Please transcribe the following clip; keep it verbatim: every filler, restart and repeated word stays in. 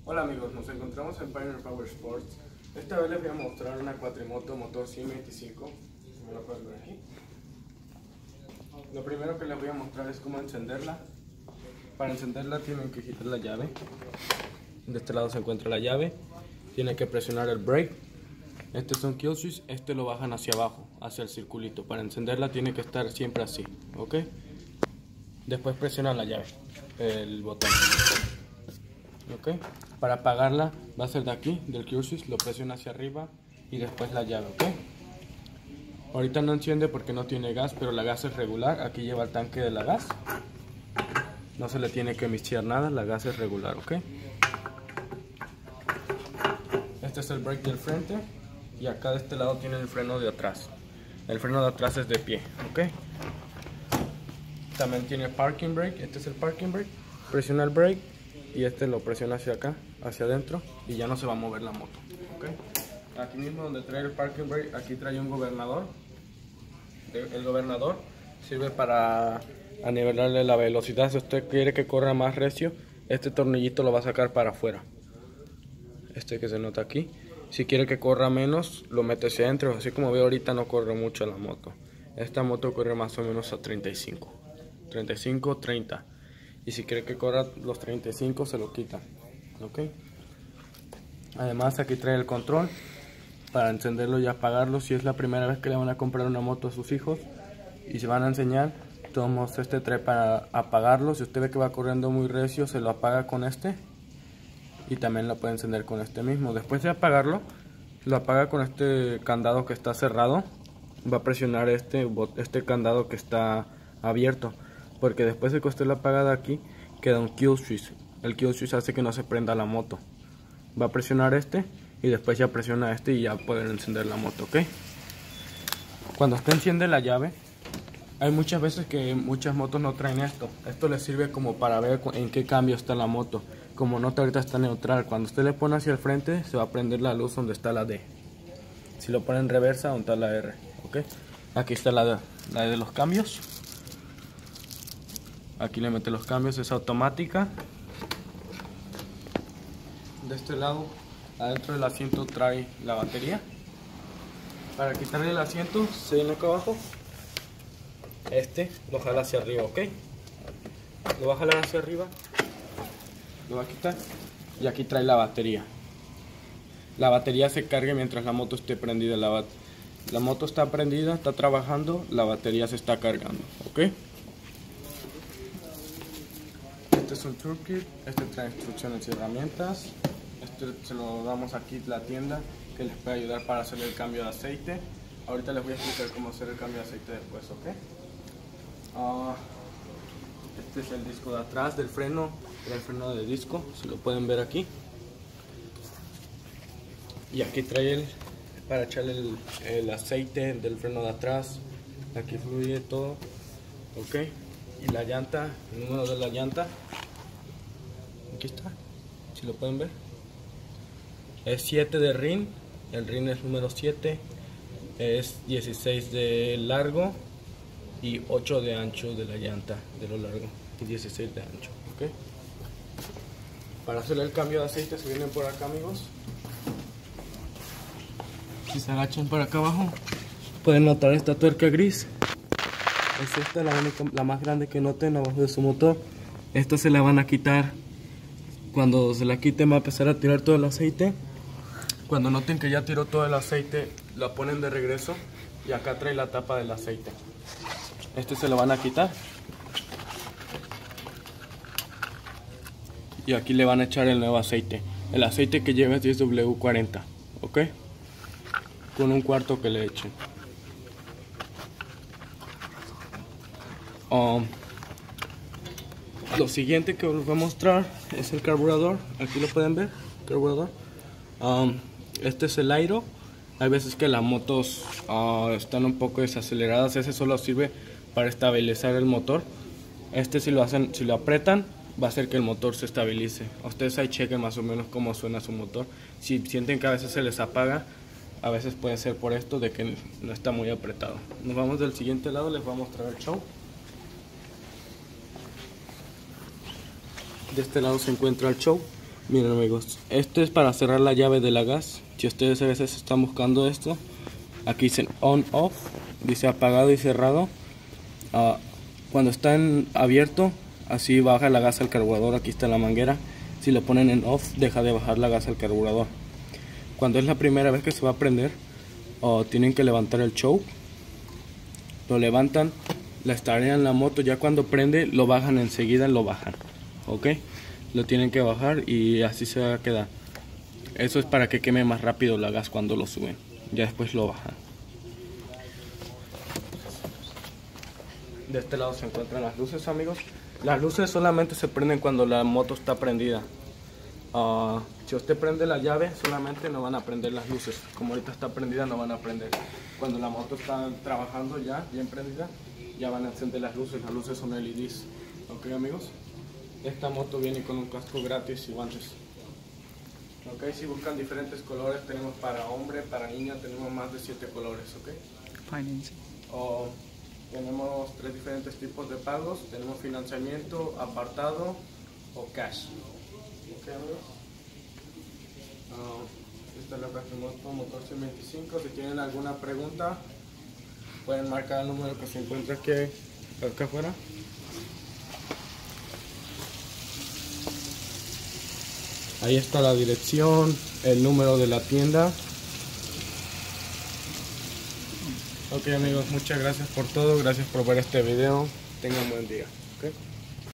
Hola amigos, nos encontramos en Pioneer Power Sports. Esta vez les voy a mostrar una cuatrimoto motor ciento veinticinco, como lo pueden ver aquí. Lo primero que les voy a mostrar es cómo encenderla. Para encenderla tienen que quitar la llave. De este lado se encuentra la llave. Tienen que presionar el brake. Este es un kill switch, este lo bajan hacia abajo, hacia el circulito. Para encenderla tiene que estar siempre así, ¿ok? Después presionan la llave, el botón. ¿Ok? Para apagarla va a ser de aquí, del kill switch, lo presiona hacia arriba y después la llave, ¿ok? Ahorita no enciende porque no tiene gas, pero la gas es regular. Aquí lleva el tanque de la gas. No se le tiene que mixear nada, la gas es regular, ¿ok? Este es el brake del frente y acá de este lado tiene el freno de atrás. El freno de atrás es de pie, ¿ok? También tiene parking brake, este es el parking brake. Presiona el brake y este lo presiona hacia acá, hacia adentro y ya no se va a mover la moto, ¿ok? Aquí mismo donde trae el parking brake, aquí trae un gobernador. El gobernador sirve para a nivelarle la velocidad. Si usted quiere que corra más recio, este tornillito lo va a sacar para afuera, este que se nota aquí. Si quiere que corra menos, lo mete hacia adentro. Así como veo ahorita, no corre mucho la moto. Esta moto corre más o menos a treinta y cinco, treinta y cinco, treinta. Y si quiere que corra los treinta y cinco, se lo quita, ¿ok? Además aquí trae el control para encenderlo y apagarlo. Si es la primera vez que le van a comprar una moto a sus hijos y se van a enseñar, tomamos este trae para apagarlo. Si usted ve que va corriendo muy recio, se lo apaga con este. Y también lo puede encender con este mismo. Después de apagarlo, lo apaga con este candado que está cerrado. Va a presionar este, este candado que está abierto, porque después de que usted lo apaga de aquí, queda un kill switch. El kill switch hace que no se prenda la moto. Va a presionar este y después ya presiona este y ya pueden encender la moto, ¿ok? Cuando usted enciende la llave, hay muchas veces que muchas motos no traen esto. Esto les sirve como para ver en qué cambio está la moto. Como nota ahorita está neutral, cuando usted le pone hacia el frente se va a prender la luz donde está la D. Si lo pone en reversa, donde está la R, ¿ok? Aquí está la, la de los cambios. Aquí le mete los cambios, es automática. De este lado, adentro del asiento trae la batería. Para quitarle el asiento, se viene acá abajo. Este lo jala hacia arriba, ¿ok? Lo va a jalar hacia arriba. Lo va a quitar y aquí trae la batería. La batería se carga mientras la moto esté prendida. La, bat la moto está prendida, está trabajando, la batería se está cargando, ¿ok? Este es un toolkit, este trae instrucciones y herramientas. Este se lo damos aquí en la tienda, que les puede ayudar para hacer el cambio de aceite. Ahorita les voy a explicar cómo hacer el cambio de aceite después, ¿ok? Uh, este es el disco de atrás del freno, el freno de disco, si lo pueden ver aquí. Y aquí trae el para echarle el, el aceite del freno de atrás. Aquí fluye todo, ok. Y la llanta, el número de la llanta, aquí está, si lo pueden ver. Es siete de rin, el rin es número siete, es dieciséis de largo y ocho de ancho de la llanta, de lo largo, y dieciséis de ancho, ok. Para hacer el cambio de aceite se vienen por acá, amigos. Si se agachan por acá abajo, pueden notar esta tuerca gris. Es esta la única, la más grande que noten abajo de su motor. Esta se la van a quitar. Cuando se la quiten va a empezar a tirar todo el aceite. Cuando noten que ya tiró todo el aceite, la ponen de regreso y acá trae la tapa del aceite. Este se lo van a quitar y aquí le van a echar el nuevo aceite. El aceite que lleva es diez W cuarenta, ok, con un cuarto que le echen. Um, lo siguiente que os voy a mostrar es el carburador. Aquí lo pueden ver, carburador. Um, este es el airo. Hay veces que las motos uh, están un poco desaceleradas. Ese solo sirve para estabilizar el motor. Este si lo hacen, si lo apretan, va a hacer que el motor se estabilice. Ustedes ahí chequen más o menos cómo suena su motor. Si sienten que a veces se les apaga, a veces puede ser por esto de que no está muy apretado. Nos vamos del siguiente lado, les voy a mostrar el show. De este lado se encuentra el show. Miren amigos, esto es para cerrar la llave de la gas. Si ustedes a veces están buscando esto, aquí dice on off, dice apagado y cerrado. Uh, cuando está en abierto, así baja la gas al carburador. Aquí está la manguera. Si lo ponen en off, deja de bajar la gas al carburador. Cuando es la primera vez que se va a prender, uh, tienen que levantar el choke. Lo levantan, la estarían la moto. Ya cuando prende, lo bajan enseguida, lo bajan. Ok, lo tienen que bajar y así se va a quedar. Eso es para que queme más rápido la gas cuando lo suben. Ya después lo bajan. De este lado se encuentran las luces, amigos. Las luces solamente se prenden cuando la moto está prendida. Uh, si usted prende la llave, solamente no van a prender las luces. Como ahorita está prendida, no van a prender. Cuando la moto está trabajando ya, bien prendida, ya van a encender las luces. Las luces son L E Ds. Ok, amigos. Esta moto viene con un casco gratis y guantes. Ok, si buscan diferentes colores, tenemos para hombre, para niña, tenemos más de siete colores. Ok. Financing. O tenemos tres diferentes tipos de pagos. Tenemos financiamiento, apartado o cash. Ok, amigos. Uh, esta es la Cuatrimoto Motor ciento veinticinco. Si tienen alguna pregunta, pueden marcar el número que se encuentra aquí, acá afuera. Ahí está la dirección, el número de la tienda. Ok amigos, muchas gracias por todo, gracias por ver este video. Tengan buen día. ¿Okay?